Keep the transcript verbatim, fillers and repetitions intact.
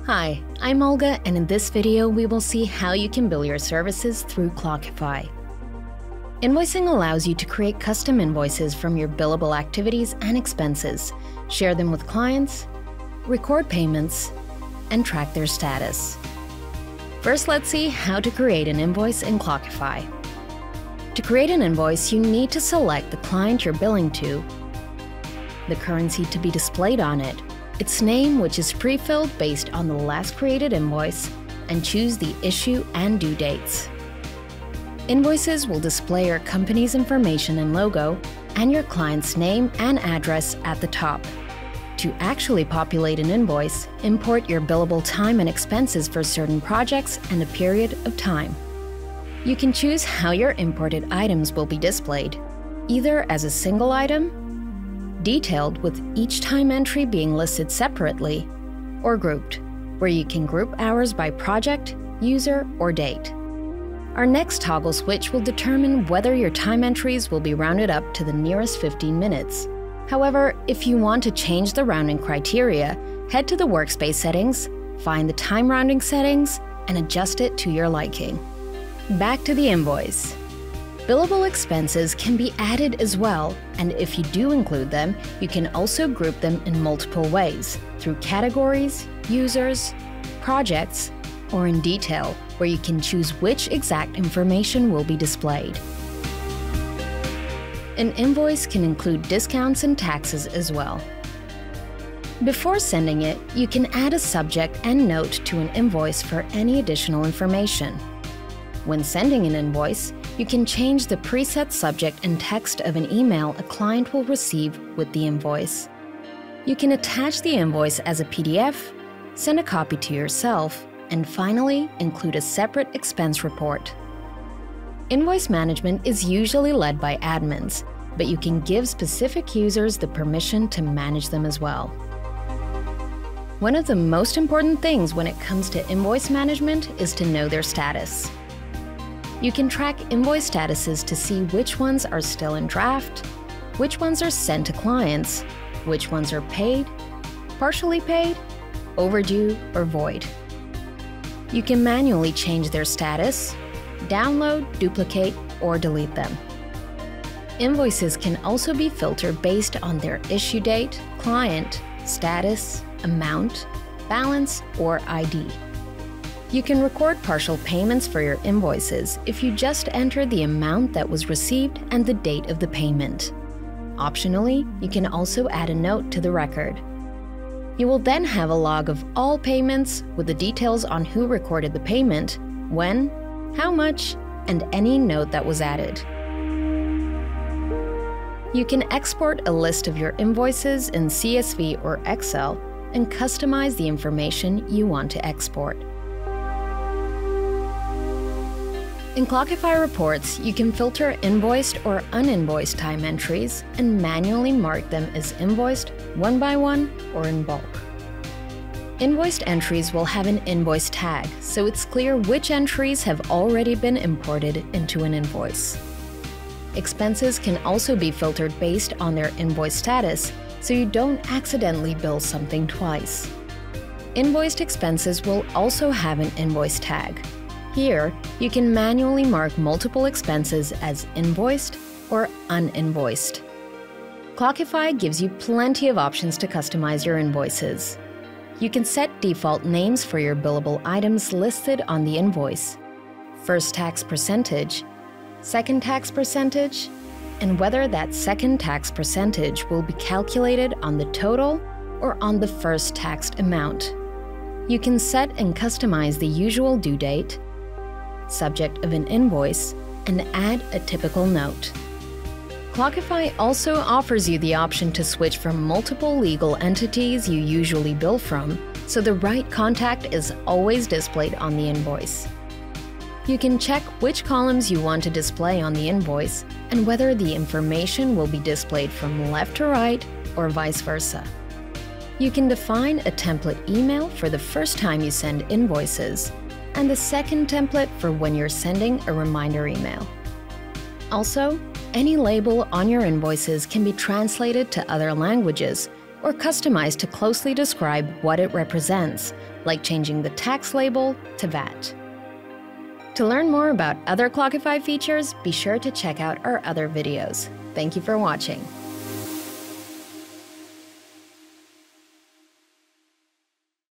Hi, I'm Olga, and in this video we will see how you can bill your services through Clockify. Invoicing allows you to create custom invoices from your billable activities and expenses, share them with clients, record payments, and track their status. First, let's see how to create an invoice in Clockify. To create an invoice, you need to select the client you're billing to, the currency to be displayed on it, its name, which is pre-filled based on the last created invoice, and choose the issue and due dates. Invoices will display your company's information and logo, and your client's name and address at the top. To actually populate an invoice, import your billable time and expenses for certain projects and a period of time. You can choose how your imported items will be displayed, either as a single item, detailed with each time entry being listed separately, or grouped, where you can group hours by project, user, or date. Our next toggle switch will determine whether your time entries will be rounded up to the nearest fifteen minutes. However, if you want to change the rounding criteria, head to the workspace settings, find the time rounding settings, and adjust it to your liking. Back to the invoice. Billable expenses can be added as well, and if you do include them, you can also group them in multiple ways, through categories, users, projects, or in detail, where you can choose which exact information will be displayed. An invoice can include discounts and taxes as well. Before sending it, you can add a subject and note to an invoice for any additional information. When sending an invoice, you can change the preset subject and text of an email a client will receive with the invoice. You can attach the invoice as a P D F, send a copy to yourself, and finally, include a separate expense report. Invoice management is usually led by admins, but you can give specific users the permission to manage them as well. One of the most important things when it comes to invoice management is to know their status. You can track invoice statuses to see which ones are still in draft, which ones are sent to clients, which ones are paid, partially paid, overdue, or void. You can manually change their status, download, duplicate, or delete them. Invoices can also be filtered based on their issue date, client, status, amount, balance, or I D. You can record partial payments for your invoices if you just enter the amount that was received and the date of the payment. Optionally, you can also add a note to the record. You will then have a log of all payments with the details on who recorded the payment, when, how much, and any note that was added. You can export a list of your invoices in C S V or Excel and customize the information you want to export. In Clockify reports, you can filter invoiced or uninvoiced time entries and manually mark them as invoiced one by one or in bulk. Invoiced entries will have an invoice tag, so it's clear which entries have already been imported into an invoice. Expenses can also be filtered based on their invoice status, so you don't accidentally bill something twice. Invoiced expenses will also have an invoice tag. Here, you can manually mark multiple expenses as invoiced or uninvoiced. Clockify gives you plenty of options to customize your invoices. You can set default names for your billable items listed on the invoice, first tax percentage, second tax percentage, and whether that second tax percentage will be calculated on the total or on the first taxed amount. You can set and customize the usual due date, subject of an invoice, and add a typical note. Clockify also offers you the option to switch from multiple legal entities you usually bill from, so the right contact is always displayed on the invoice. You can check which columns you want to display on the invoice and whether the information will be displayed from left to right or vice versa. You can define a template email for the first time you send invoices, and the second template for when you're sending a reminder email. Also, any label on your invoices can be translated to other languages, or customized to closely describe what it represents, like changing the tax label to V A T. To learn more about other Clockify features, be sure to check out our other videos. Thank you for watching.